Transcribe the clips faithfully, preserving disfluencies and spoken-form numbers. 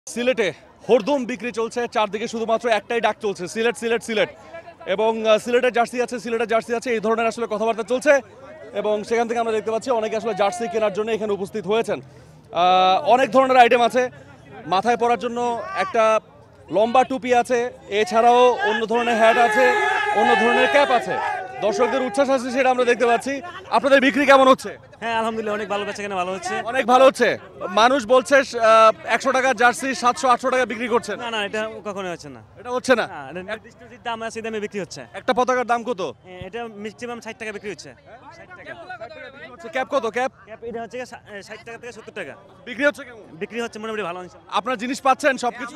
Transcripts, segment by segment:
সিলেটে হরদম বিক্রি চলছে, চারদিকে শুধুমাত্র একটাই ডাক চলছে, সিলেট সিলেট সিলেট। এবং সিলেটের জার্সি আছে, সিলেটের জার্সি আছে, এই ধরনের আসলে কথাবার্তা চলছে। এবং সেখান থেকে আমরা দেখতে পাচ্ছি অনেকে আসলে জার্সি কেনার জন্য এখানে উপস্থিত হয়েছেন। অনেক ধরনের আইটেম আছে, মাথায় পরার জন্য একটা লম্বা টুপি আছে, এছাড়াও অন্য ধরনের হ্যাট আছে, অন্য ধরনের ক্যাপ আছে। দর্শকদের উচ্ছ্বাস আছে সেটা আমরা দেখতে পাচ্ছি। আপনাদের বিক্রি কেমন হচ্ছে? হ্যাঁ আলহামদুলিল্লাহ অনেক ভালো বেচা কেনা ভালো হচ্ছে। অনেক ভালো হচ্ছে। মানুষ বলছে একশো টাকার জার্সি সাতশো আটশো টাকা বিক্রি করছেন। না না এটা কখনো হচ্ছে না, এটা হচ্ছে না। নির্দিষ্ট যে দাম আছে সেই দামে বিক্রি হচ্ছে। একটা পতাকার দাম কত? এটা ম্যাক্সিমাম ষাট টাকা বিক্রি হচ্ছে। ষাট টাকা। ক্যাপ কত? ক্যাপ ক্যাপ এটা হচ্ছে ষাট টাকা থেকে সত্তর টাকা বিক্রি হচ্ছে। কেমন বিক্রি হচ্ছে? মোটামুটি ভালো। আপনার জিনিস পাচ্ছেন সবকিছু?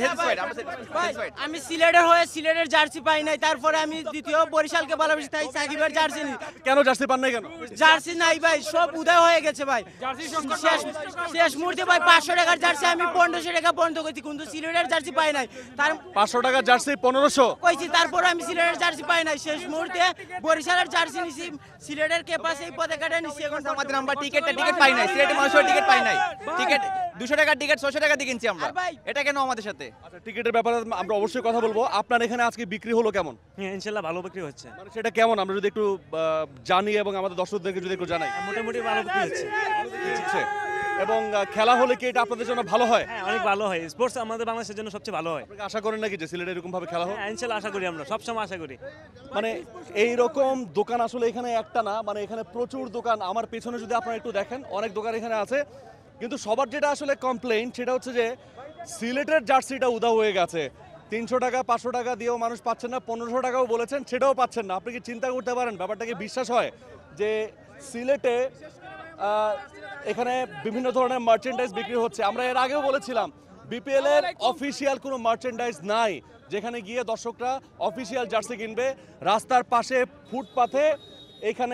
আমি সিলেটের হয়ে সিলেটের জার্সি পাই নাই, তারপরে আমি দ্বিতীয় বরিশালকে ভালোবাসি, তাই সাকিবের জার্সি নিই। কেন জার্সি পান নাই কেন? জার্সি নাই ভাই, সব উদয় হয়ে গেছে ভাই। শেষ শেষ মুহূর্তে ভাই পাঁচশো টাকার জার্সি আমি পনেরোশো টাকা পর্যন্ত কইছি, কিন্তু সিলেটের জার্সি পাই নাই। তার পাঁচশো টাকার জার্সি পনেরোশো কইছি, তারপরে আমি সিলেটের জার্সি পাই নাই। শেষ মুহূর্তে বরিশালের জার্সি নিছি, সিলেটের কেপাস এই পতাকাটা নিছি। এখন আমাদের আমরা টিকেটটা টিকেট পাই নাই, সিলেটের মানুষের টিকেট পাই নাই। টিকেট দুশো টাকার টিকেট ছশো টাকা দিয়ে কিনছি আমরা। এটা কেন আমাদের সাথে? আচ্ছা, টিকেটের ব্যাপারে আমরা অবশ্যই কথা বলবো। আপনার এখানে আজকে বিক্রি হলো কেমন? হ্যাঁ ইনশাআল্লাহ ভালো বিক্রি হচ্ছে। মানে সেটা কেমন আমরা যদি একটু জানি এবং আমাদের দর্শকদেরকে যদি একটু জানাই। মোটামুটি ভালো বিক্রি হচ্ছে। এবং খেলা হলে কি এটা আপনাদের জন্য ভালো হয়? হ্যাঁ অনেক ভালো হয়। স্পোর্টস আমাদের বাংলাদেশের জন্য সবচেয়ে ভালো হয়। আশা করেন নাকি যে সিলেটে এরকম ভাবে খেলা হয়? হ্যাঁ ইনশাআল্লাহ আশা করি, আমরা সবসময় আশা করি। মানে এই রকম দোকান আসলে এখানে একটা না, মানে এখানে প্রচুর দোকান। আমার পেছনে যদি আপনারা একটু দেখেন অনেক দোকান এখানে আছে, কিন্তু সবার যেটা আসলে কমপ্লেইন সেটা হচ্ছে যে সিলেটের জার্সিটা উধাও হয়ে গেছে। তিনশো টাকা পাঁচশো টাকা দিয়েও মানুষ পাচ্ছেন না, পনেরোশো টাকাও বলেছেন সেটাও পাচ্ছেন না। আপনি কি চিন্তা করতে পারেন ব্যাপারটাকে? বিশ্বাস হয় যে সিলেটে এখানে বিভিন্ন ধরনের মার্চেন্ডাইজ বিক্রি হচ্ছে। আমরা এর আগেও বলেছিলাম বিপিএল এর অফিসিয়াল কোনো মার্চেন্ডাইজ নাই যেখানে গিয়ে দর্শকরা অফিসিয়াল জার্সি কিনবে। রাস্তার পাশে ফুটপাথে এখানে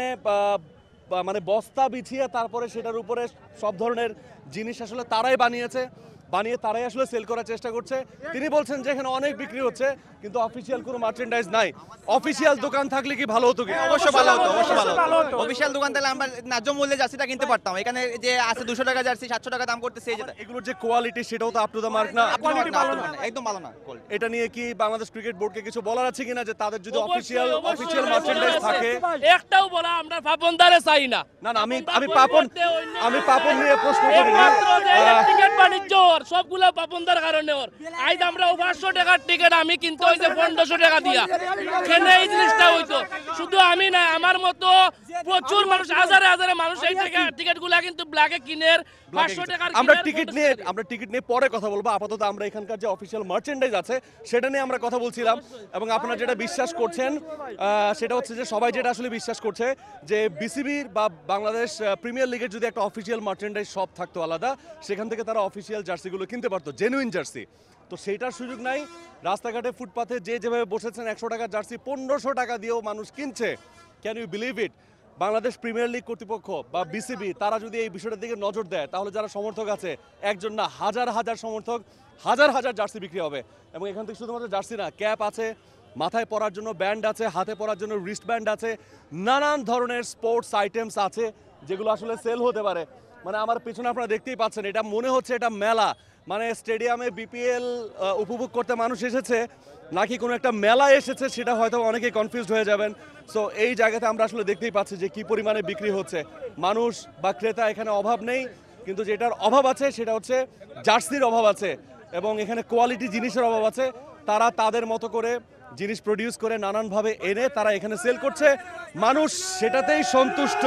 মানে বস্তা বিছিয়ে তারপরে সেটার উপরে সব ধরনের জিনিস আসলে তারাই বানিয়েছে, বানিয়ে তারাই আসলে সেল করার চেষ্টা করছে। তিনি বলছেন যে এখানে অনেক বিক্রি হচ্ছে কিন্তু অফিসিয়াল কোনো মার্চেন্ডাইজ নাই। অফিসিয়াল দোকান থাকলে কি ভালো হতো? কি অবশ্যই ভালো হতো, অবশ্যই ভালো হতো। অফিসিয়াল দোকান তাহলে আমরা ন্যায্য মূল্যে জার্সিটা কিনতে পারতাম। এখানে যে আছে দুশো টাকা জার্সি সাতশো টাকা দাম করতেছে, এগুলোর যে কোয়ালিটি সেটাও তো আপ টু দ্য মার্ক না, একদম ভালো না। এটা নিয়ে কি বাংলাদেশ ক্রিকেট বোর্ডকে কিছু বলার আছে কিনা যে তাদের যদি অফিসিয়াল অফিসিয়াল মার্চেন্ডাইজ থাকে? একটাও বলা আমরা পাপনদারে চাই না। না না আমি আমি পাপন আমি পাপন নিয়ে প্রশ্ন করি না। টিকেট বাণিজ্য সবগুলা পাপনদার কারণে ওর আজ আমরা পাঁচশো টাকার টিকেট আমি কিনতে হইছে পনেরোশো টাকা দিয়া। কেন এই জিনিসটা হইতো? শুধু আমি না, আমার মতো প্রচুর মানুষ, হাজারে হাজারে মানুষ এই টিকেট গুলা কিন্তু ব্ল্যাকে কিনে পাঁচশো টাকার। আমরা টিকিট নিয়ে আমরা টিকিট নিয়ে পরে কথা বলবো। আপাতত আমরা এখানকার যে অফিসিয়াল মার্চেন্ডাইজ আছে সেটা নিয়ে আমরা কথা বলছিলাম। এবং আপনারা যেটা বিশ্বাস করছেন সেটা হচ্ছে যে সবাই যেটা আসলে বিশ্বাস করছে যে বিসিবির বা বাংলাদেশ প্রিমিয়ার লিগের যদি একটা অফিসিয়াল মার্চেন্ডাইজ শপ থাকতো আলাদা, সেখান থেকে তারা অফিসিয়াল জার্সিগুলো কিনতে পারতো, জেনুইন জার্সি। তো সেইটার সুযোগ নাই। রাস্তাঘাটে ফুটপাথে যে যেভাবে বসেছেন একশো টাকার জার্সি পনেরোশো টাকা দিয়েও মানুষ কিনছে। Can you believe it? Bangladesh premier league কর্তৃপক্ষ বা বিসিবি তারা যদি এই বিষয়টার দিকে নজর দেয় তাহলে যারা সমর্থক আছে, একজন না হাজার হাজার সমর্থক, হাজার হাজার জার্সি বিক্রি হবে। এবং এখান থেকে শুধুমাত্র জার্সি না, ক্যাপ আছে, মাথায় পরার জন্য ব্যান্ড আছে, হাতে পরার জন্য রিস্ট ব্যান্ড আছে, নানান ধরনের স্পোর্টস আইটেমস আছে যেগুলো আসলে সেল হতে পারে। মানে আমার পিছনে আপনারা দেখতেই পাচ্ছেন, এটা মনে হচ্ছে এটা মেলা। মানে স্টেডিয়ামে বিপিএল উপভোগ করতে মানুষ এসেছে নাকি কোনো একটা মেলা এসেছে সেটা হয়তো অনেকেই কনফিউজড হয়ে যাবেন। সো এই জায়গাতে আমরা আসলে দেখতেই পাচ্ছি যে কি পরিমাণে বিক্রি হচ্ছে। মানুষ বা ক্রেতা এখানে অভাব নেই, কিন্তু যেটার অভাব আছে সেটা হচ্ছে জার্সির অভাব আছে এবং এখানে কোয়ালিটি জিনিসের অভাব আছে। তারা তাদের মতো করে জিনিস প্রডিউস করে নানানভাবে এনে তারা এখানে সেল করছে, মানুষ সেটাতেই সন্তুষ্ট।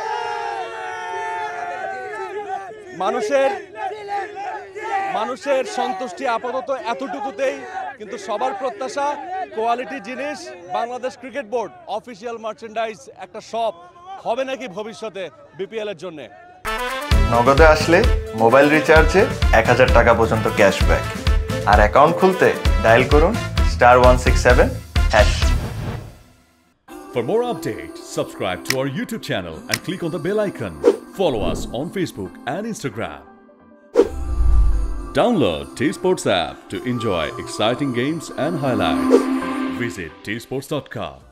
মানুষের মানুষের সন্তুষ্টি আপাতত এতটুকুতেই, কিন্তু সবার প্রত্যাশা কোয়ালিটি জিনিস। Bangladesh cricket board official merchandise একটা শপ হবে নাকি ভবিষ্যতে বিপিএল এর জন্য? নগদে আসলে মোবাইল রিচার্জে এক হাজার টাকা পর্যন্ত ক্যাশব্যাক, আর অ্যাকাউন্ট খুলতে ডায়াল করুন star one six seven hash. For more updates, subscribe to our YouTube channel and click on the bell icon. Follow us on Facebook and Instagram. Download TSports app to enjoy exciting games and highlights. Visit T sports dot com.